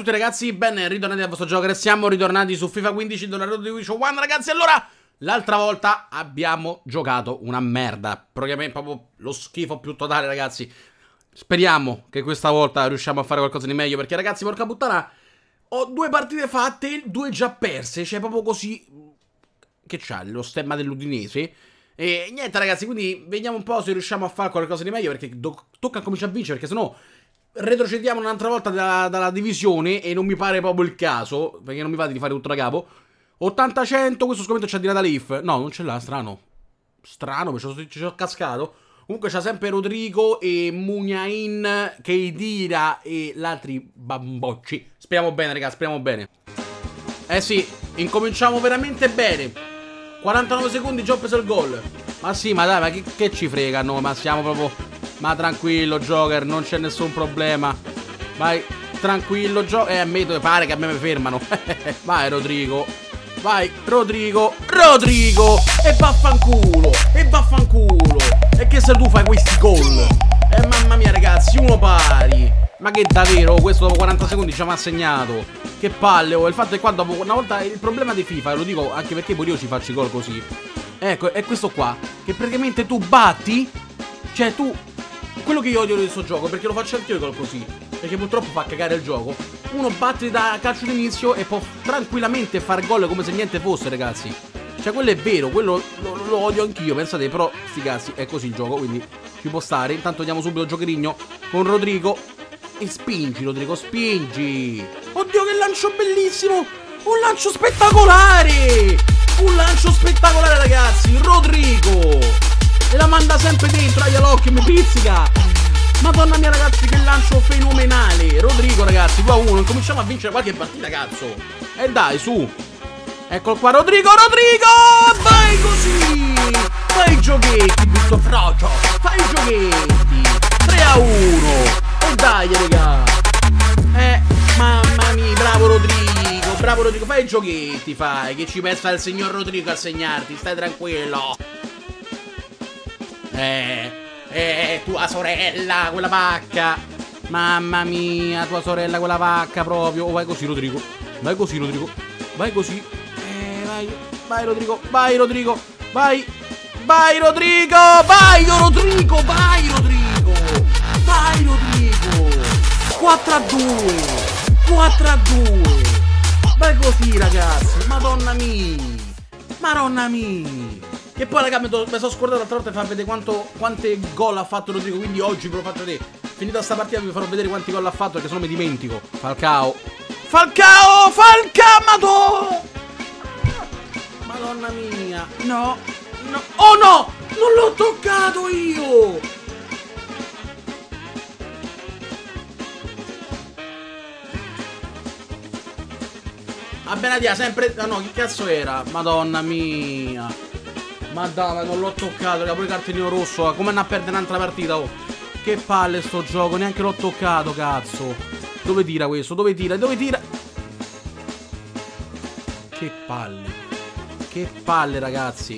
tutti ragazzi, ben ritornati al vostro gioco. Siamo ritornati su FIFA 15 dollaro di Wish One ragazzi. Allora, l'altra volta abbiamo giocato una merda, praticamente proprio lo schifo più totale ragazzi. Speriamo che questa volta riusciamo a fare qualcosa di meglio, perché ragazzi, porca puttana, ho 2 partite fatte, 2 già perse. Cioè proprio così. Che c'ha lo stemma dell'Udinese. E niente ragazzi, quindi vediamo un po' se riusciamo a fare qualcosa di meglio, perché tocca cominciare a vincere, perché sennò retrocediamo un'altra volta dalla divisione e non mi pare proprio il caso, perché non mi va di fare tutto da capo. 80-100, questo scommetto c'ha tirata Leaf. No, non ce l'ha, strano. Strano, perché ci sono cascato. Comunque c'ha sempre Rodrigo e Muniain che tira e l'altri bambocci. Speriamo bene ragazzi, speriamo bene. Eh sì, incominciamo veramente bene. 49 secondi, già ho preso il gol. Ma sì, ma dai, ma che ci fregano? Ma siamo proprio... Ma tranquillo, Joker, non c'è nessun problema. Vai, tranquillo, Joker. A me pare che a me mi fermano. Vai, Rodrigo. Vai, Rodrigo. Rodrigo! E vaffanculo! E vaffanculo! E che se tu fai questi gol? Mamma mia, ragazzi, uno pari. Ma che davvero? Questo dopo 40 secondi già mi ha segnato. Che palle, oh. Il fatto è che qua dopo una volta il problema di FIFA, lo dico anche perché pure io ci faccio i gol così. Ecco, è questo qua. Che praticamente tu batti. Cioè tu... Quello che io odio di questo gioco, perché lo faccio anche io i gol così, perché purtroppo fa cagare il gioco. Uno batte da calcio d'inizio e può tranquillamente fare gol come se niente fosse, ragazzi. Cioè quello è vero, quello lo odio anch'io, pensate, però sti cazzi, è così il gioco, quindi ci può stare. Intanto andiamo subito al giocherino con Rodrigo. E spingi, Rodrigo, spingi. Oddio, che lancio bellissimo! Un lancio spettacolare! Un lancio spettacolare, ragazzi! Rodrigo! E la manda sempre dentro, agli all'occhio, mi pizzica! Madonna mia, ragazzi, che lancio fenomenale! Rodrigo, ragazzi, 2-1, cominciamo a vincere qualche partita, cazzo! E dai, su! Eccolo qua, Rodrigo, Rodrigo! Vai così! Fai i giochetti, questo frocio! Fai i giochetti! 3-1! E dai, raga! Mamma mia, bravo Rodrigo, fai i giochetti, fai, che ci pensa il signor Rodrigo a segnarti, stai tranquillo. Tua sorella, quella vacca. Mamma mia, tua sorella, quella vacca proprio. Oh, vai così, Rodrigo. Vai così, Rodrigo. Vai così. Vai, Rodrigo. Vai, Rodrigo. Vai. Vai, Rodrigo. Vai, Rodrigo. Vai, Rodrigo. Vai, Rodrigo. 4-2. 4-2. Vai così, ragazzi. Madonna mia. Madonna mia. Che poi raga mi sono scordato l'altra volta di far vedere quante gol ha fatto Rodrigo. Quindi oggi ve lo faccio vedere. Finita sta partita vi farò vedere quanti gol ha fatto, perché sennò mi dimentico. Falcao. Madonna mia. No. Oh no. Non l'ho toccato io. A Benatia sempre. Ah no, che cazzo era? Madonna mia. Ma dai, non l'ho toccato, raga, pure cartellino rosso. Come andare a perdere un'altra partita, oh. Che palle sto gioco, neanche l'ho toccato, cazzo. Dove tira questo? Dove tira? Che palle. Che palle, ragazzi.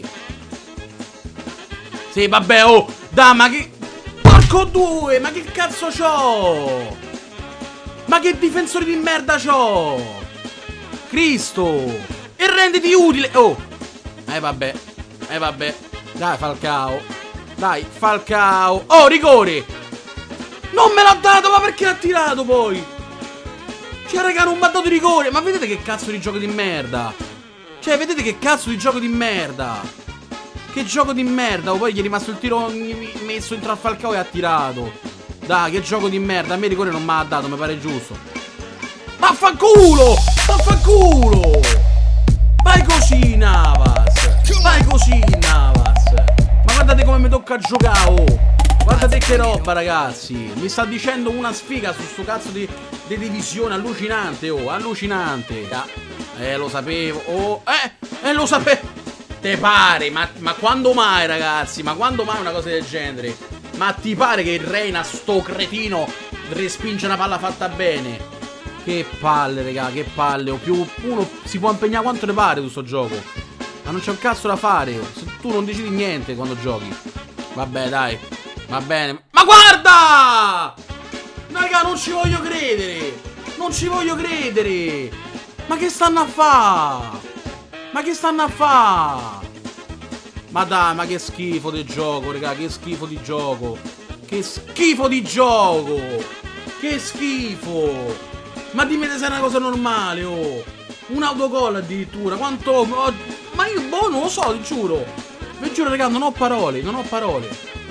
Sì, vabbè, oh. Dai, ma che... Porco due, ma che cazzo c'ho? Ma che difensori di merda c'ho? Cristo. E renditi utile. Oh. Vabbè. Dai, Falcao. Dai, Falcao. Oh, rigore. Non me l'ha dato, ma perché l'ha tirato poi? Cioè, raga, non mi ha dato rigore. Ma vedete che cazzo di gioco di merda? Cioè, vedete che cazzo di gioco di merda? Che gioco di merda. Oh, poi gli è rimasto il tiro messo dentro a Falcao e ha tirato. Dai, che gioco di merda. A me rigore non mi ha dato, mi pare giusto. Vaffanculo. Vaffanculo. Vai così, Navas. Vai così, Navas. Ma guardate come mi tocca giocare, oh. Guardate che roba, ragazzi. Mi sta dicendo una sfiga su sto cazzo di divisione. Allucinante, oh. Allucinante. Lo sapevo. Oh, lo sapevo. Te pare? Ma quando mai, ragazzi? Ma quando mai una cosa del genere? Ma ti pare che il Reina, sto cretino, respinge una palla fatta bene? Che palle, raga, che palle. O più uno si può impegnare quanto ne pare su sto gioco. Ma non c'è un cazzo da fare. Se tu non decidi niente quando giochi. Vabbè, dai. Va bene. Ma guarda! Raga, non ci voglio credere. Non ci voglio credere. Ma che stanno a fa? Ma che stanno a fa? Ma dai, ma che schifo di gioco, raga. Che schifo di gioco. Che schifo di gioco. Che schifo. Ma dimmi se è una cosa normale, oh. Un autogol addirittura. Quanto... Ma io, boh, non lo so, ti giuro. Vi giuro, raga, non ho parole. Non ho parole.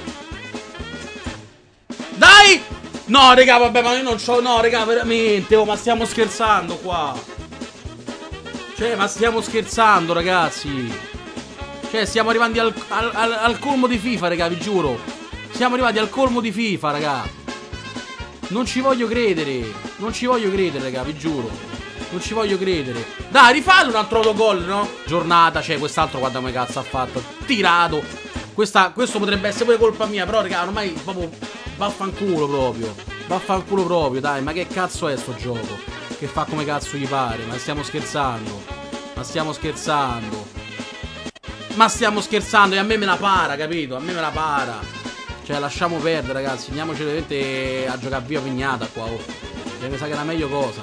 Dai! No, raga, vabbè, ma io non c'ho... No, raga, veramente, oh, ma stiamo scherzando qua. Cioè, ma stiamo scherzando, ragazzi. Cioè, stiamo arrivando al colmo di FIFA, raga, vi giuro. Siamo arrivati al colmo di FIFA, raga. Non ci voglio credere. Non ci voglio credere, raga, vi giuro. Non ci voglio credere. Dai, rifallo un altro autogol, no? Giornata, cioè, quest'altro guarda come cazzo ha fatto. Tirato. Questo potrebbe essere pure colpa mia, però, raga, ormai proprio vaffanculo proprio. Vaffanculo proprio, dai, ma che cazzo è sto gioco? Che fa come cazzo gli pare? Ma stiamo scherzando. Ma stiamo scherzando. Ma stiamo scherzando e a me me la para, capito? A me me la para. Cioè, lasciamo perdere, ragazzi. Andiamoci veramente a giocare via pignata qua, oh. Cioè, mi sa che è la meglio cosa.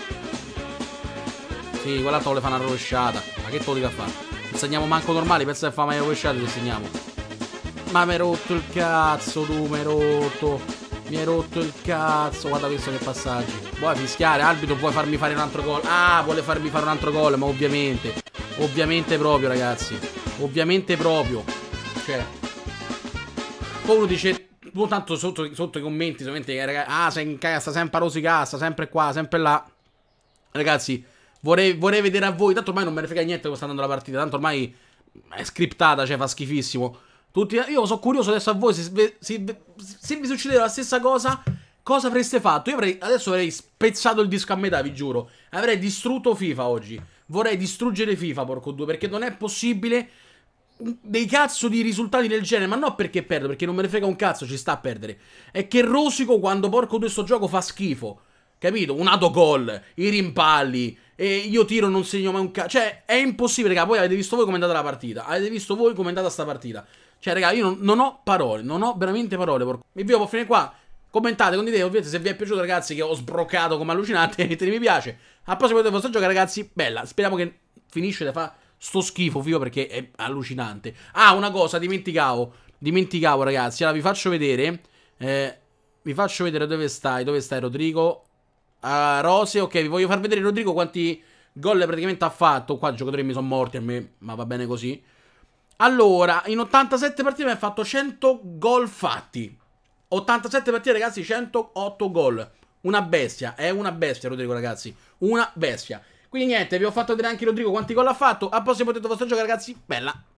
Sì, quell'altro vuole fare una rovesciata. Ma che te lo dico a fare? Non segniamo manco normali, pensa che fa mai rovesciate, li segniamo. Ma mi hai rotto il cazzo, tu, mi hai rotto. Mi hai rotto il cazzo. Guarda questo che passaggi. Vuoi fischiare, arbitro, vuoi farmi fare un altro gol? Ah, vuole farmi fare un altro gol, ma ovviamente. Ovviamente proprio, ragazzi. Ovviamente proprio. Cioè, poi uno dice, tanto sotto i commenti, solamente, ragazzi, ah, sei in cassa, sempre a rosicassa, sempre qua, sempre là. Ragazzi, vorrei vedere a voi. Tanto ormai non me ne frega niente come sta andando la partita. Tanto ormai è scriptata, cioè fa schifissimo. Io sono curioso adesso a voi se vi succedeva la stessa cosa, cosa avreste fatto? Io adesso avrei spezzato il disco a metà, vi giuro. Avrei distrutto FIFA oggi. Vorrei distruggere FIFA, porco due, perché non è possibile dei cazzo di risultati del genere. Ma non perché perdo, perché non me ne frega un cazzo, ci sta a perdere. È che rosico quando, porco due, sto gioco fa schifo. Capito? Un autogol, i rimpalli, e io tiro non segno mai un cazzo. Cioè, è impossibile, raga. Voi avete visto voi come è andata la partita. Avete visto voi come è andata sta partita. Cioè, raga, io non ho parole. Non ho veramente parole. Il video può finire qua. Commentate, condividete, ovviamente se vi è piaciuto, ragazzi, che ho sbroccato come allucinante, mettete mi piace. Al prossimo video del vostro gioco, ragazzi, bella. Speriamo che finisce da fare sto schifo, figo, perché è allucinante. Ah, una cosa, dimenticavo, ragazzi. Allora, vi faccio vedere. Vi faccio vedere dove stai, Rodrigo. Rose, ok, vi voglio far vedere, Rodrigo, quanti gol praticamente ha fatto. Qua i giocatori mi sono morti a me, ma va bene così. Allora, in 87 partite mi ha fatto 100 gol fatti. 87 partite, ragazzi, 108 gol. Una bestia, è una bestia, Rodrigo, ragazzi. Una bestia. Quindi niente, vi ho fatto vedere anche Rodrigo quanti gol ha fatto. A prossimo potete vostro gioco, ragazzi. Bella.